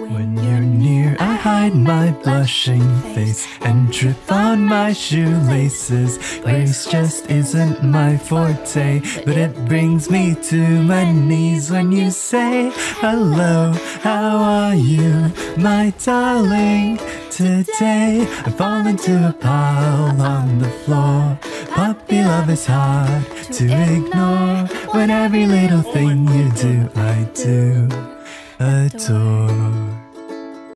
When you're near, I hide my blushing face and trip on my shoelaces. Grace just isn't my forte, but it brings me to my knees when you say, hello, how are you, my darling? Today I fall into a pile on the floor. Puppy love is hard to ignore, when every little thing you do, I do adore.